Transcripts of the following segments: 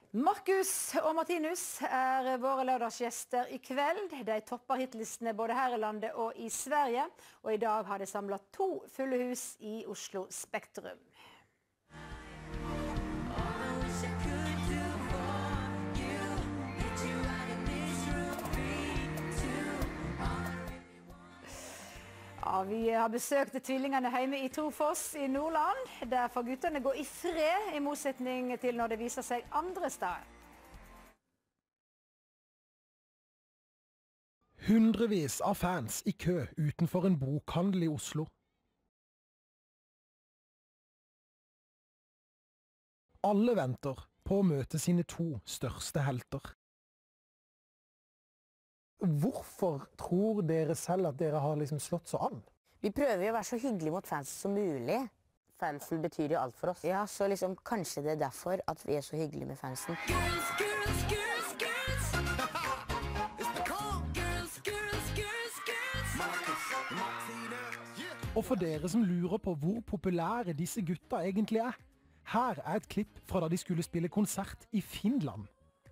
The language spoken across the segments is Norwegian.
Markus og Martinus er våre lørdagsgjester i kveld. De topper hitlistene både her i landet og i Sverige. Og i dag har de samlet 2 fulle hus i Oslo Spektrum. Ja, vi har besøkt tvillingene hjemme i Trofors i Nordland. Der får guttene gå i fred, i motsetning til når det viser seg andre steder. Hundrevis av fans i kø utenfor en bokhandel i Oslo. Alle venter på å møte sine 2 største helter. Hvorfor tror dere selv at dere har liksom slått så an? Vi prøver jo å være så hyggelige mot fans som mulig. Fansen betyr jo alt for oss. Ja, så liksom kanskje det er derfor at vi er så hyggelige med fansen. Girls, girls, girls, girls. It's the call. Girls, girls, girls, girls. Marcus, Martina. Yeah. Og for dere som lurer på hvor populære disse gutta egentlig er, her er et klipp fra da de skulle spille konsert i Finland.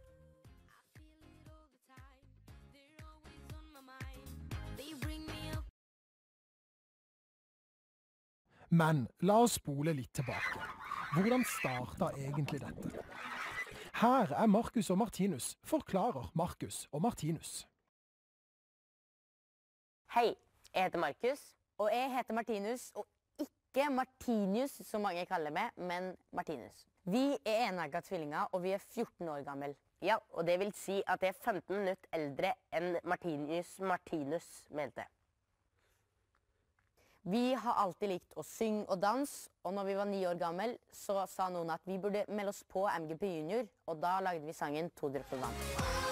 Men la oss spole litt tilbake. Hvordan startet egentlig dette? Her er Markus og Martinus, forklarer Markus og Martinus. Hei, jeg heter Markus. Og jeg heter Martinus, og ikke Martinius, som mange kaller meg, men Martinus. Vi er enegga tvillinger, og vi er 14 år gammel. Ja, og det vil si at jeg er 15 minutter eldre enn Martinus mente. Vi har alltid likt å synge og danse, og når vi var 9 år gammel, så sa noen at vi burde melde oss på MGP Junior, og da lagde vi sangen 2 dråper vann.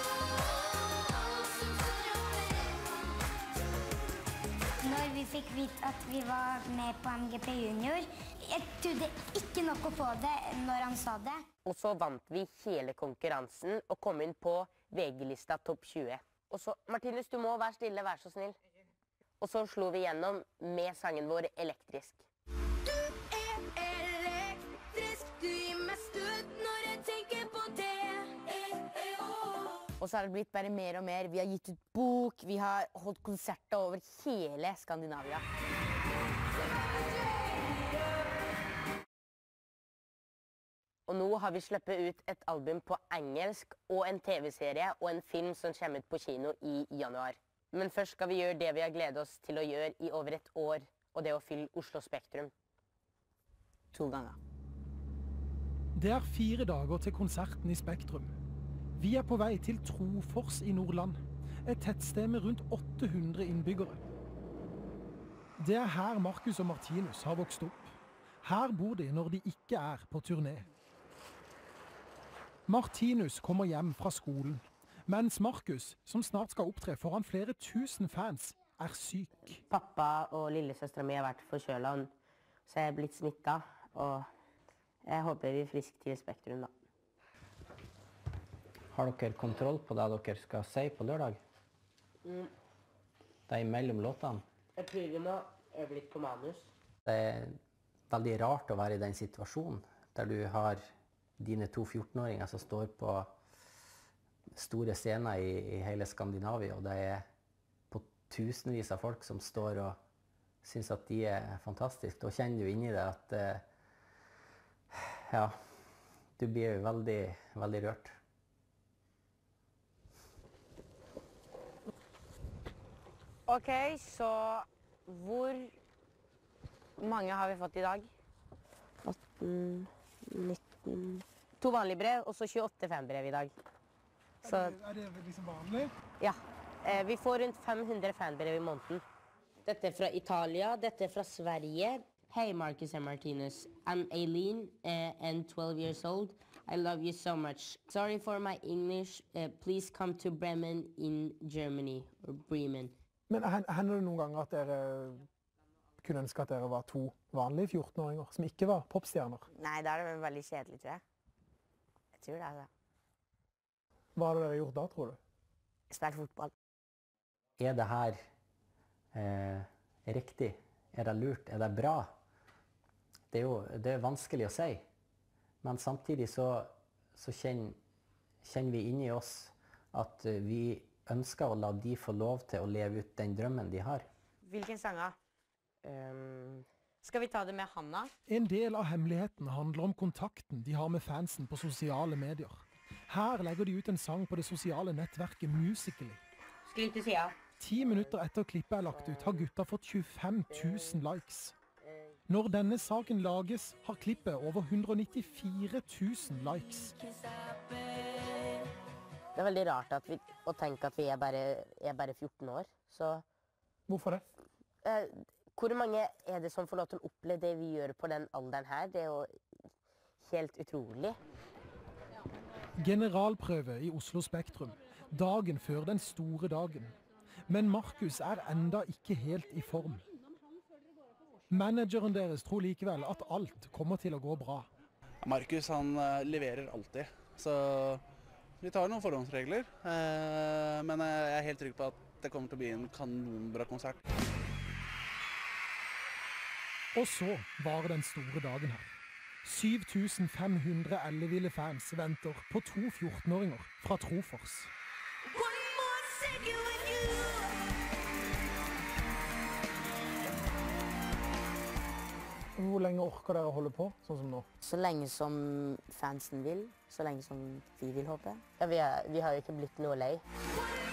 Når vi fikk vite at vi var med på MGP Junior, jeg trodde ikke nok å få det når han sa det. Og så vant vi hele konkurransen og kom inn på VG-lista topp 20. Og så, Martinus, du må være stille, vær så snill. Og så slo vi gjennom med sangen vår Elektrisk. Du er elektrisk, du gir meg støt når jeg tenker på det. Og så har det blitt bare mer og mer. Vi har gitt ut bok, vi har holdt konserter over hele Skandinavia. Og nå har vi sluppet ut et album på engelsk og en TV-serie og en film som kommer ut på kino i januar. Men først skal vi gjøre det vi har gledet oss til å gjøre i over et år, og det å fylle Oslo Spektrum 2 ganger. Det er 4 dager til konserten i Spektrum. Vi er på vei til Trofors i Nordland, et tettsted med rundt 800 innbyggere. Det er her Markus og Martinus har vokst opp. Her bor de når de ikke er på turné. Martinus kommer hjem fra skolen, mens Markus, som snart skal opptre foran flere tusen fans, er syk. Pappa og lillesøstera mi har vært forkjøla, så jeg er blitt smittet, og jeg håper vi er friske til Spektrum da. Har dere kontroll på det dere skal si på lørdag? Det er mellom låtene. Jeg prøver nå å øve litt på manus. Det er veldig rart å være i den situasjonen, der du har dine 2 14-åringer som står på store scener i hele Skandinavia, og det er på tusenvis av folk som står og synes at de er fantastiske. Da kjenner du inni det at ja, du blir jo veldig, veldig rørt. Ok, så hvor mange har vi fått i dag? 18, 19... 2 vanlige brev, og så 28 fanbrev i dag. Så, Er det liksom vanlig? ja, vi får rundt 500 fanbrev i måneden. Dette er fra Italia, dette er fra Sverige. Hey Marcus and Martinus, I'm Aileen and 12 years old. I love you so much. Sorry for my English, please come to Bremen in Germany, or Bremen. Men hender det noen ganger at dere kunne ønske at dere var 2 vanlige 14-åringer, som ikke var popstjerner? Nei, da er det veldig kjedelig, tror jeg. Jeg tror det er det. Hva hadde dere gjort da, tror du? Spilt fotball. Er det her riktig? Er det lurt? Er det bra? Det er vanskelig å si. Men samtidig så kjenner kjenner vi inni oss at vi ønsker å la de få lov til å leve ut den drømmen de har. Hvilken sanger? Skal vi ta det med Hanna? En del av hemmeligheten handler om kontakten de har med fansen på sosiale medier. Her legger de ut en sang på det sosiale nettverket Musical.ly. Skriv til sida. 10 minutter etter klippet er lagt ut, har gutta fått 25 000 likes. Når denne saken lages, har klippet over 194 000 likes. Det er veldig rart å tenke at vi er bare 14 år, så... Hvorfor det? Hvor mange er det som får lov til å oppleve det vi gjør på den alderen her? Det er jo helt utrolig. Generalprøve i Oslo Spektrum, dagen før den store dagen. Men Markus er enda ikke helt i form. Manageren deres tror likevel at alt kommer til å gå bra. Markus han leverer alltid, så vi tar noen forhåndsregler. Men jeg er helt trygg på at det kommer til å bli en kanonbra konsert. Og så var den store dagen her. 7500 elleville fans venter på 2 14-åringer fra Trofors. Hvor lenge orker dere å holde på, sånn som nå? Så lenge som fansen vil, så lenge som vi vil håpe. Ja, vi har jo ikke blitt noe lei.